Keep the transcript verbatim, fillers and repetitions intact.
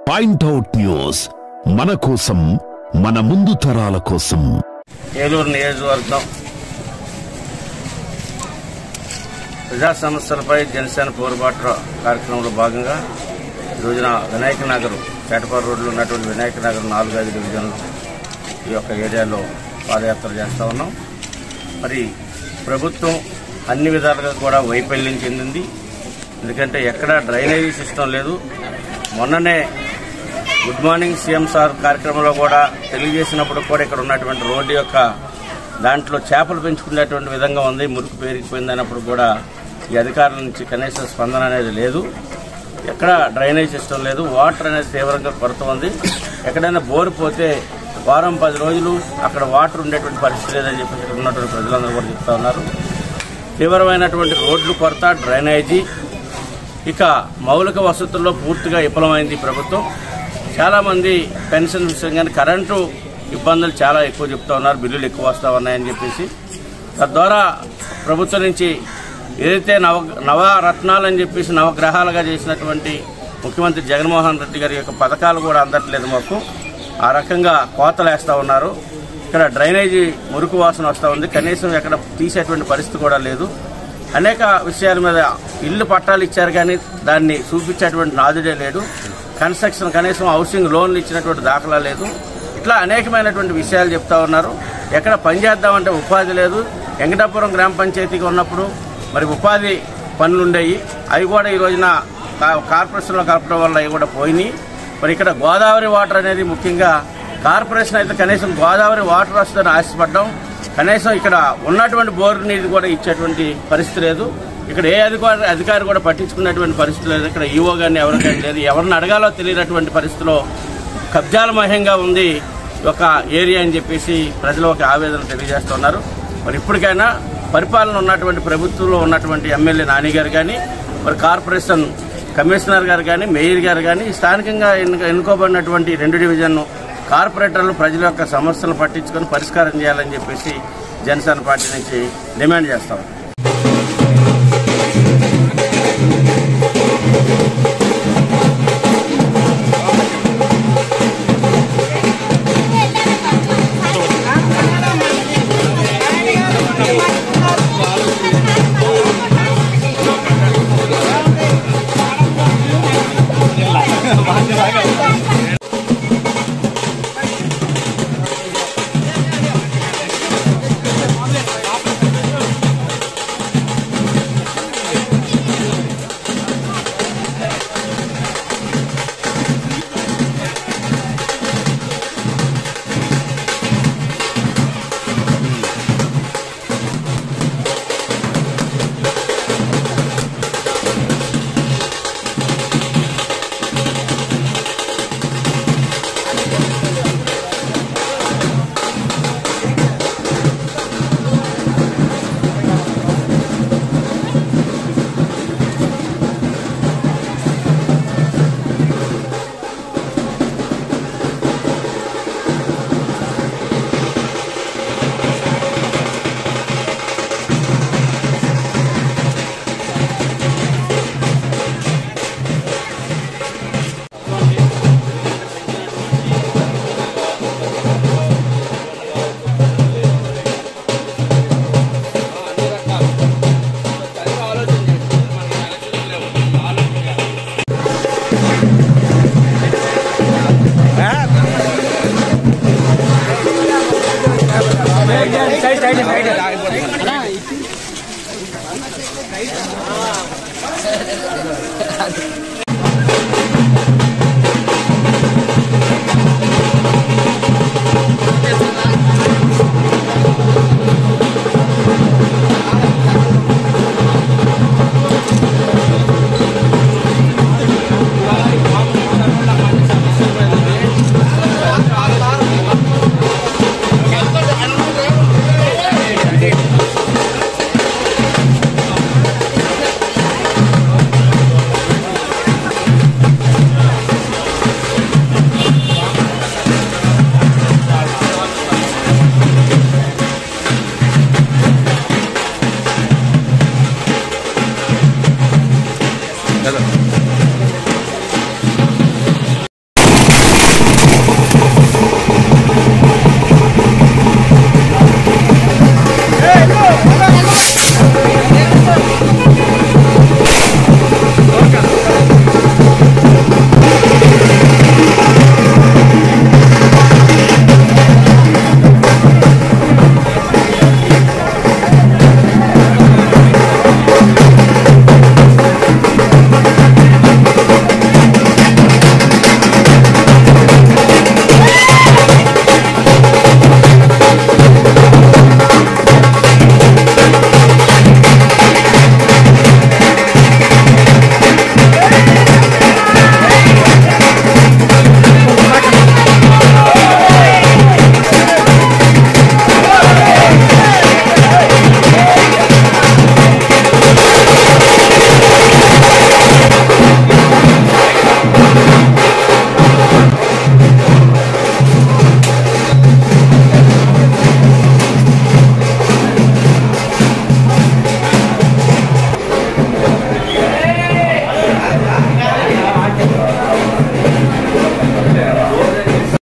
Point out news మన కోసం మన ముందు తరాల కోసం. ఏలూరు నియోజకవర్గం ప్రజా సమస్యలపై జనసేన పోరుబాట కార్యక్రమంలో భాగంగా ఈ రోజున వినాయక నగర్ పేటపార రోడ్లో ఉన్నటువంటి వినాయక నగర్ నాలుగు ఐదు డివిజన్లు ఈ యొక్క ఏరియాలో పాదయాత్ర చేస్తూ ఉన్నాం. మరి ప్రభుత్వం అన్ని విధాలుగా కూడా వైఫల్యం చెందింది. ఎందుకంటే ఎక్కడా డ్రైనేజీ సిస్టమ్ లేదు. మొన్ననే గుడ్ మార్నింగ్ సీఎం సార్ కార్యక్రమంలో కూడా తెలియజేసినప్పుడు కూడా ఇక్కడ ఉన్నటువంటి రోడ్డు యొక్క దాంట్లో చేపలు పెంచుకునేటువంటి విధంగా ఉంది, మురికి పేరుకుపోయింది అన్నప్పుడు కూడా ఈ అధికారుల నుంచి కనీస స్పందన అనేది లేదు. ఎక్కడ డ్రైనేజ్ సిస్టమ్ లేదు, వాటర్ అనేది తీవ్రంగా కొరత ఉంది. ఎక్కడైనా బోరు పోతే వారం పది రోజులు అక్కడ వాటర్ ఉండేటువంటి పరిస్థితి లేదని చెప్పి ఇక్కడ ఉన్నటువంటి ప్రజలందరూ కూడా చెప్తా ఉన్నారు. తీవ్రమైనటువంటి రోడ్లు కొరత, డ్రైనేజీ, ఇక మౌలిక వసతుల్లో పూర్తిగా విఫలమైంది ప్రభుత్వం. చాలామంది పెన్షన్ విషయం కానీ కరెంటు ఇబ్బందులు చాలా ఎక్కువ చెప్తా ఉన్నారు, బిల్లులు ఎక్కువ వస్తూ ఉన్నాయని చెప్పేసి. తద్వారా ప్రభుత్వం నుంచి ఏదైతే నవ నవరత్నాలని చెప్పేసి నవగ్రహాలుగా చేసినటువంటి ముఖ్యమంత్రి జగన్మోహన్ రెడ్డి గారి యొక్క పథకాలు కూడా అందట్లేదు మాకు. ఆ రకంగా కోతలు వేస్తూ ఉన్నారు. ఇక్కడ డ్రైనేజీ మురికి వాసన వస్తూ ఉంది, కనీసం ఎక్కడ తీసేటువంటి పరిస్థితి కూడా లేదు. అనేక విషయాల మీద ఇల్లు పట్టాలు ఇచ్చారు కానీ దాన్ని చూపించేటువంటి నాదుడే లేడు. కన్స్ట్రక్షన్ కనీసం హౌసింగ్ లోన్లు ఇచ్చినటువంటి దాఖలా లేదు. ఇట్లా అనేకమైనటువంటి విషయాలు చెప్తా ఉన్నారు. ఎక్కడ పనిచేద్దామంటే ఉపాధి లేదు. వెంకటాపురం గ్రామ పంచాయతీకి ఉన్నప్పుడు మరి ఉపాధి పనులు ఉండేవి, అవి కూడా ఈ రోజున కార్పొరేషన్లో కలపడం వల్ల అవి కూడా పోయినాయి. మరి ఇక్కడ గోదావరి వాటర్ అనేది ముఖ్యంగా కార్పొరేషన్ అయితే కనీసం గోదావరి వాటర్ వస్తుందని ఆశపడ్డాం. కనీసం ఇక్కడ ఉన్నటువంటి బోరు నీరు కూడా ఇచ్చేటువంటి పరిస్థితి లేదు. ఇక్కడ ఏ అధికారి అధికారి కూడా పట్టించుకున్నటువంటి పరిస్థితి లేదు. ఇక్కడ ఈవో కానీ ఎవరికైనా లేదు. ఎవరిని అడగాలో తెలియనటువంటి పరిస్థితిలో కబ్జాలమయంగా ఉంది ఒక ఏరియా అని చెప్పేసి ప్రజలు ఒక ఆవేదన తెలియజేస్తున్నారు. మరి ఇప్పటికైనా పరిపాలన ఉన్నటువంటి ప్రభుత్వంలో ఉన్నటువంటి ఎమ్మెల్యే నాని గారు కానీ, మరి కార్పొరేషన్ కమిషనర్ గారు కానీ, మేయర్ గారు కానీ, స్థానికంగా ఎన్నుకోబడినటువంటి రెండు డివిజన్ కార్పొరేటర్లు ప్రజల యొక్క సమస్యలను పట్టించుకొని పరిష్కారం చేయాలని చెప్పేసి జనసేన పార్టీ నుంచి డిమాండ్ చేస్తాం.